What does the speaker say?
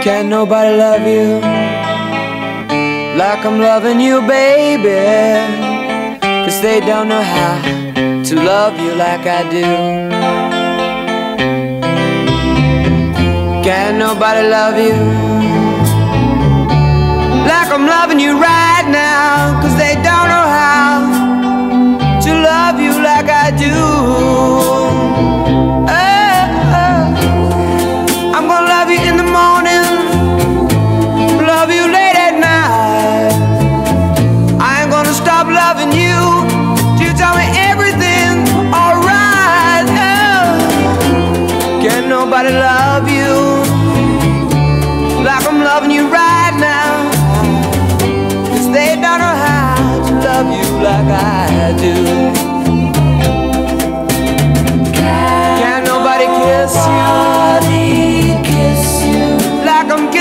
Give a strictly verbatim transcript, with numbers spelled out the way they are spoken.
Can't nobody love you like I'm loving you, baby, 'cause they don't know how to love you like I do. Can't nobody love you like I'm loving you right now, 'cause they don't know how to love you like I do. Loving you, you tell me everything's alright. Oh, can't nobody love you like I'm loving you right now, 'cause they don't know how to love you like I do. Can't nobody kiss you like I'm